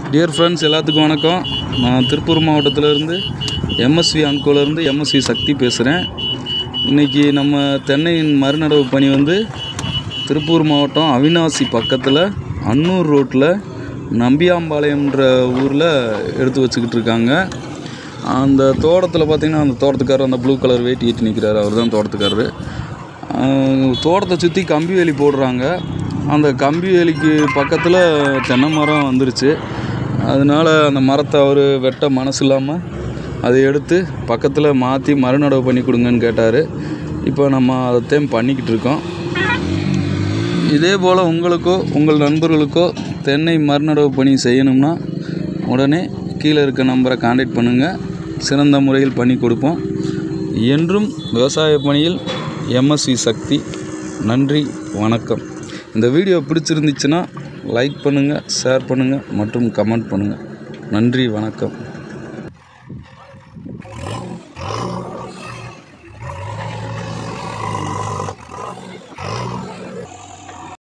Dear friends எல்லாத்துக்கும் வணக்கம். நான் திருப்பூர் மாவட்டத்திலேருந்து எம்எஸ்வி அன்கோலேருந்து எம்எஸ்வி சக்தி பேசுகிறேன். இன்றைக்கி நம்ம தென்னையின் மறுநடவு பணி திருப்பூர் மாவட்டம் அவினாசி பக்கத்தில் அன்னூர் ரோட்டில் நம்பியாம்பாளையம்ன்ற ஊரில் எடுத்து வச்சுக்கிட்டு இருக்காங்க. அந்த தோட்டத்தில் பார்த்திங்கன்னா அந்த தோட்டத்துக்காரர் அந்த ப்ளூ கலர் வேட்டி ஏற்றி நிற்கிறார், அவர் தான் தோட்டத்துக்காரர். தோட்டத்தை சுற்றி கம்பி வேலி போடுறாங்க. அந்த கம்பி வேலிக்கு பக்கத்தில் தென்னை மரம் வந்துருச்சு. அதனால் அந்த மரத்தை அவர் வெட்ட மனசு இல்லாமல் அதை எடுத்து பக்கத்தில் மாற்றி மறுநடவு பண்ணி கொடுங்கன்னு கேட்டார். இப்போ நம்ம அதைத்தான் பண்ணிக்கிட்டு இருக்கோம். இதே போல் உங்களுக்கோ உங்கள் நண்பர்களுக்கோ தென்னை மறுநடவு பணி செய்யணும்னா உடனே கீழே இருக்க நம்பரை கான்டாக்ட் பண்ணுங்கள். சிறந்த முறையில் பண்ணி கொடுப்போம். என்றும் விவசாய பணியில் எம்எஸ்வி சக்தி. நன்றி, வணக்கம். இந்த வீடியோ பிடிச்சிருந்துச்சுன்னா லைக் பண்ணுங்கள், ஷேர் பண்ணுங்கள் மற்றும் கமெண்ட் பண்ணுங்கள். நன்றி, வணக்கம்.